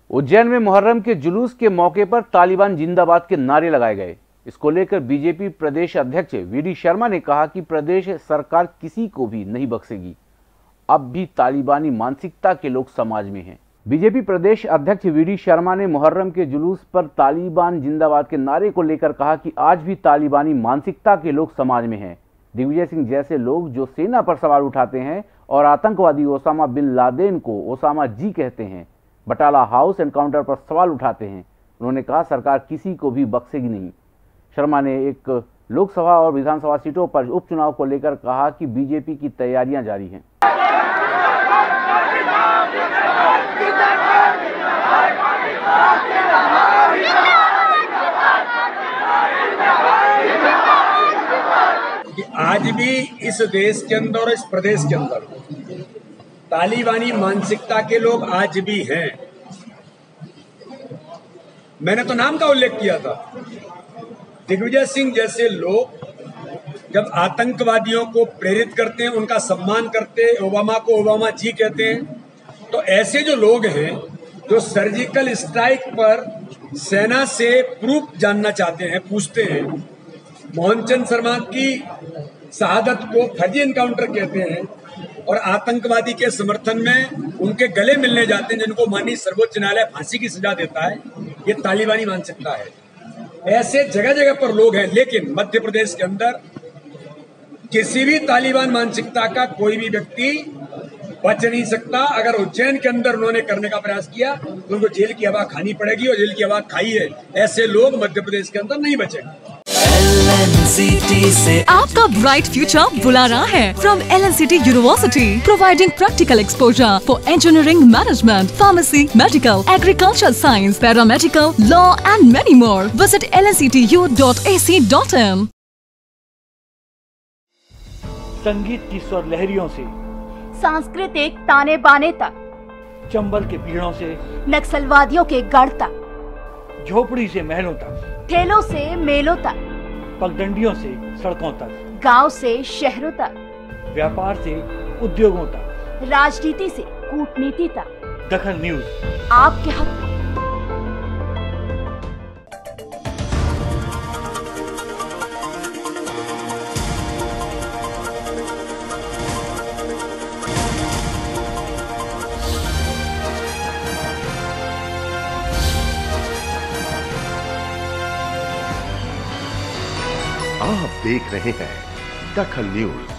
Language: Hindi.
उज्जैन में मुहर्रम के जुलूस के मौके पर तालिबान जिंदाबाद के नारे लगाए गए। इसको लेकर बीजेपी प्रदेश अध्यक्ष वीडी शर्मा ने कहा कि प्रदेश सरकार किसी को भी नहीं बख्शेगी। अब भी तालिबानी मानसिकता के लोग समाज में हैं। बीजेपी प्रदेश अध्यक्ष वीडी शर्मा ने मुहर्रम के जुलूस पर तालिबान जिंदाबाद के नारे को लेकर कहा कि आज भी तालिबानी मानसिकता के लोग समाज में हैं। दिग्विजय सिंह जैसे लोग जो सेना पर सवाल उठाते हैं और आतंकवादी ओसामा बिन लादेन को ओसामा जी कहते हैं, बटाला हाउस एनकाउंटर पर सवाल उठाते हैं, उन्होंने कहा सरकार किसी को भी बख्शेगी नहीं। शर्मा ने एक लोकसभा और विधानसभा सीटों पर उपचुनाव को लेकर कहा कि बीजेपी की तैयारियां जारी हैं। आज भी इस देश के अंदर और इस प्रदेश के अंदर तालिबानी मानसिकता के लोग आज भी हैं। मैंने तो नाम का उल्लेख किया था। दिग्विजय सिंह जैसे लोग जब आतंकवादियों को प्रेरित करते हैं, उनका सम्मान करते हैं, ओबामा को ओबामा जी कहते हैं, तो ऐसे जो लोग हैं जो सर्जिकल स्ट्राइक पर सेना से प्रूफ जानना चाहते हैं, पूछते हैं, मोहनचंद शर्मा की शहादत को फर्जी एनकाउंटर कहते हैं और आतंकवादी के समर्थन में उनके गले मिलने जाते हैं, जिनको माननीय सर्वोच्च न्यायालय फांसी की सजा देता है। ये तालिबानी मानसिकता है। ऐसे जगह जगह पर लोग हैं, लेकिन मध्य प्रदेश के अंदर किसी भी तालिबान मानसिकता का कोई भी व्यक्ति बच नहीं सकता। अगर उज्जैन के अंदर उन्होंने करने का प्रयास किया तो उनको जेल की हवा खानी पड़ेगी, और जेल की हवा खाई है। ऐसे लोग मध्य प्रदेश के अंदर नहीं बचेंगे। LNCT से आपका ब्राइट फ्यूचर बुला रहा है। From LNCT University, providing practical exposure for engineering, management, pharmacy, medical, agriculture science, paramedical, law and many more. Visit lnctu.ac.in। संगीत की स्वर लहरियों से सांस्कृतिक ताने बाने तक, चंबल के पीड़ों से नक्सलवादियों के गढ़ तक, झोपड़ी से महलों तक, ठेलों से मेलों तक, पगडंडियों से सड़कों तक, गांव से शहरों तक, व्यापार से उद्योगों तक, राजनीति से कूटनीति तक, दखल न्यूज आपके हक में। आप देख रहे हैं दखल न्यूज।